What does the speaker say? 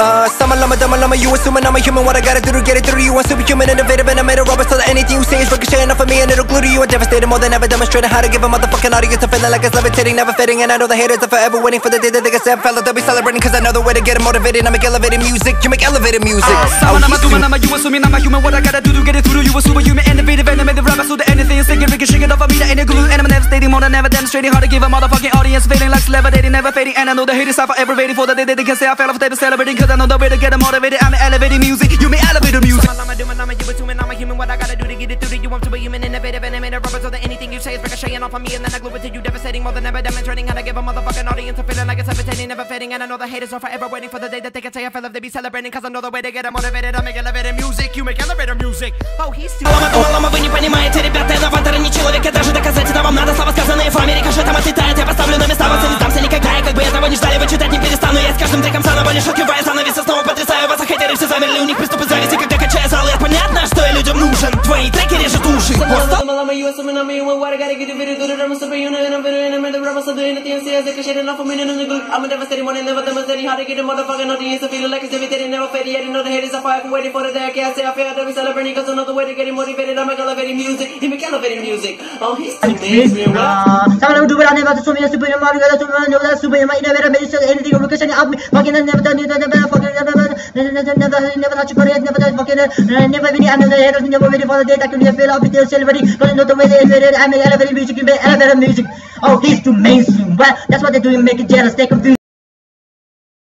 Summer llama, dumber llama, you assuming I'm a human. What I gotta do to get it through you? I'm superhuman, innovative, and I made a rubber so that anything you say is ricocheting off of me and it'll glue to you. I'm devastated more than ever, demonstrating how to give a motherfucking audience a feeling like it's levitating, never fading. And I know the haters are forever waiting for the day that they can say fella. They'll be celebrating cause I know the way to get them motivated. I make elevated music, you make elevated music. I'm a human, you assuming I'm a human. What I gotta do to get it through to you? A superhuman, innovative, and I made the rubber so that anything is thinking, ricocheting off of me, that ain't a glue. And I'm devastating more than ever, demonstrating how to give a motherfucking audience feeling like it's levitating, never fading. And I know the haters are forever waiting for the day that they can say I fell off, they be celebrating cause I know the way to get them motivated. I'm elevating music, you make elevated music. I'm a human, what I gotta do to get it through to you? I'm superhuman, innovative, and I made a rubber so that anything you say is ricocheting off of me and then I glue it to you, devastating more than ever, demonstrating how to give a motherfucking audience a feeling like it's levitating, never fading. And I know the haters are forever waiting for the day that they can say I fell off, they be celebrating cause I know the way to get them motivated. I make elevated music, you make elevator music. Oh, he's too Лама, вы не понимаете, ребята, я новатор, не человек, и даже доказать это вам надо. Слова сказанные в Америке, что там отлетает, я поставлю на места, вас и не сдамся никогда. И как бы этого не ждали, вы читать не перестану. Я с каждым треком заново лишь открываю занавесы, снова потрясаю вас, а хейтеры все замерли, у них приступы зависти, когда качаю зал. И понятно, что я людям нужен, твои треки режут уши. I'm devastating one and never demonstrating how to get a motherfucking audience to feel like it's imitating, never fading. I know the haters are fucking waiting for the day I can't say I feel that we celebrating cause another way to get motivated. I make elevating music, he make elevating music. Oh, he's too amazing. Some do I never so many super Mario, super anything location up me, fucking never done it, never touch it, never done fucking never really another haters, never waiting for the day that can be a fail up with their celebrity, but not the way they elevated. I make elevating music, you make elevating music. Oh, he's too mainstream. Well, that's what they're doing, make it jealous, they confused.